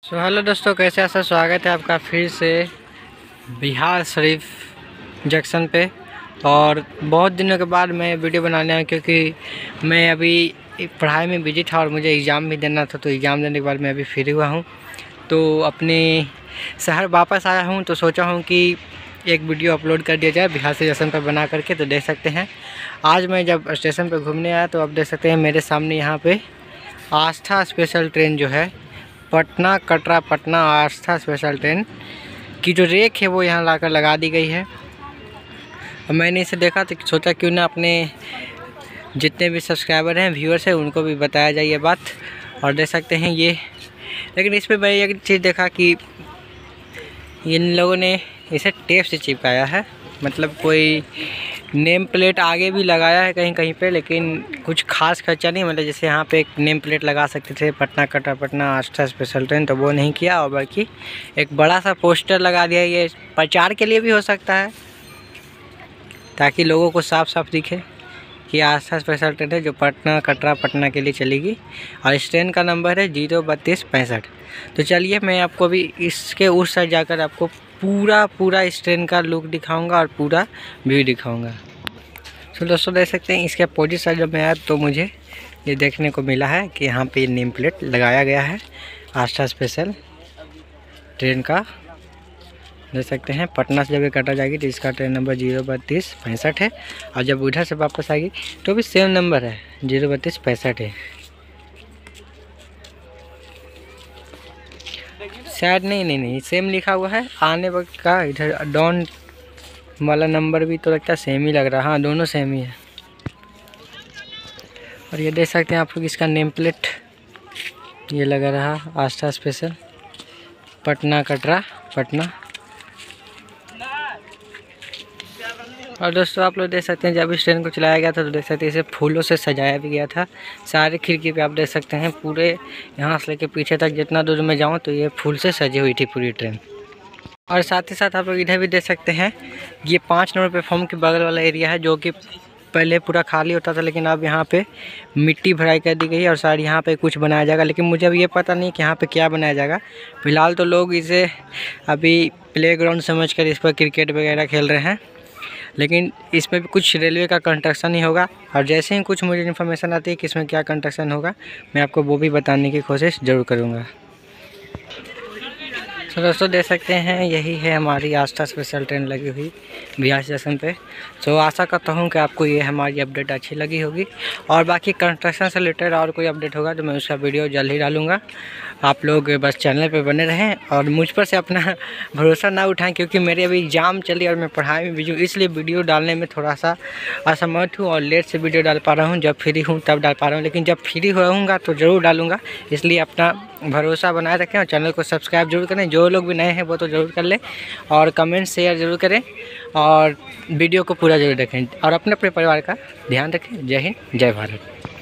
Hello दोस्तों, कैसे हैं? स्वागत है आपका फिर से बिहार शरीफ जंक्शन पे। और बहुत दिनों के बाद मैं वीडियो बनाने आया क्योंकि मैं अभी पढ़ाई में बिजी था और मुझे एग्ज़ाम भी देना था। तो एग्ज़ाम देने के बाद मैं अभी फ्री हुआ हूँ, तो अपने शहर वापस आया हूँ। तो सोचा हूँ कि एक वीडियो अपलोड कर दिया जाए बिहार से जंक्शन पर बना करके। तो देख सकते हैं आज मैं जब स्टेशन पर घूमने आया तो आप देख सकते हैं मेरे सामने यहाँ पर आस्था स्पेशल ट्रेन जो है पटना कटरा पटना आस्था स्पेशल ट्रेन की जो रेक है वो यहाँ लाकर लगा दी गई है। और मैंने इसे देखा तो सोचा क्यों ना अपने जितने भी सब्सक्राइबर हैं, व्यूअर्स हैं, उनको भी बताया जाए ये बात। और देख सकते हैं ये, लेकिन इस पर मैं एक चीज़ देखा कि इन लोगों ने इसे टेप से चिपकाया है। मतलब कोई नेम प्लेट आगे भी लगाया है कहीं कहीं पे, लेकिन कुछ खास खर्चा नहीं। मतलब जैसे यहाँ पे एक नेम प्लेट लगा सकते थे पटना कटरा पटना आस्था स्पेशल ट्रेन, तो वो नहीं किया। और बाकी एक बड़ा सा पोस्टर लगा दिया। ये प्रचार के लिए भी हो सकता है ताकि लोगों को साफ साफ दिखे कि आस्था स्पेशल ट्रेन है जो पटना कटरा पटना के लिए चलेगी। और इस ट्रेन का नंबर है 03265। तो चलिए मैं आपको भी इसके उस साइड जाकर आपको पूरा इस ट्रेन का लुक दिखाऊंगा और पूरा व्यू दिखाऊंगा। तो दोस्तों देख सकते हैं इसके अपोजिट साइड जब मैं आया तो मुझे ये देखने को मिला है कि यहाँ पे नेम प्लेट लगाया गया है आस्था स्पेशल ट्रेन का। देख सकते हैं पटना से जब ये कटा जाएगी तो इसका ट्रेन नंबर 03265 है। और जब उधर से वापस आएगी तो भी सेम नंबर है 03265 है। शायद नहीं सेम लिखा हुआ है आने वक्त का। इधर डॉन वाला नंबर भी तो लगता है सेम ही लग रहा है। हाँ, दोनों सेम ही है। और ये देख सकते हैं आप लोग इसका नेम प्लेट ये लगा रहा आस्था स्पेशल पटना कटरा पटना। और दोस्तों आप लोग देख सकते हैं जब इस ट्रेन को चलाया गया था तो देख सकते हैं इसे फूलों से सजाया भी गया था। सारे खिड़की पे आप देख सकते हैं पूरे यहाँ से लेके पीछे तक जितना दूर में जाऊँ तो ये फूल से सजी हुई थी पूरी ट्रेन। और साथ ही साथ आप लोग इधर भी देख सकते हैं ये 5 नंबर प्लेटफॉर्म के बगल वाला एरिया है जो कि पहले पूरा खाली होता था, लेकिन अब यहाँ पे मिट्टी भराई कर दी गई है और शायद यहाँ पे कुछ बनाया जाएगा। लेकिन मुझे अब ये पता नहीं कि यहाँ पे क्या बनाया जाएगा। फिलहाल तो लोग इसे अभी प्लेग्राउंड समझकर इस पर क्रिकेट वगैरह खेल रहे हैं, लेकिन इसमें भी कुछ रेलवे का कंस्ट्रक्शन ही होगा। और जैसे ही कुछ मुझे इन्फॉर्मेशन आती है कि इसमें क्या कंस्ट्रक्शन होगा मैं आपको वो भी बताने की कोशिश ज़रूर करूँगा। तो दोस्तों देख सकते हैं यही है हमारी आस्था स्पेशल ट्रेन लगी हुई बिहार स्टेशन पे। तो आशा करता हूँ कि आपको ये हमारी अपडेट अच्छी लगी होगी। और बाकी कंस्ट्रक्शन से रिलेटेड और कोई अपडेट होगा तो मैं उसका वीडियो जल्द ही डालूँगा। आप लोग बस चैनल पे बने रहें और मुझ पर से अपना भरोसा ना उठाएं, क्योंकि मेरे अभी एग्ज़ाम चली और मैं पढ़ाई में बिजी हूँ, इसलिए वीडियो डालने में थोड़ा सा असमर्थ हूँ और लेट से वीडियो डाल पा रहा हूँ। जब फ्री हूँ तब डाल पा रहा हूँ, लेकिन जब फ्री रहूँगा तो ज़रूर डालूँगा। इसलिए अपना भरोसा बनाए रखें और चैनल को सब्सक्राइब जरूर करें। जो लोग भी नए हैं वो तो ज़रूर कर लें और कमेंट शेयर ज़रूर करें और वीडियो को पूरा ज़रूर देखें और अपने परिवार का ध्यान रखें। जय हिंद, जय भारत।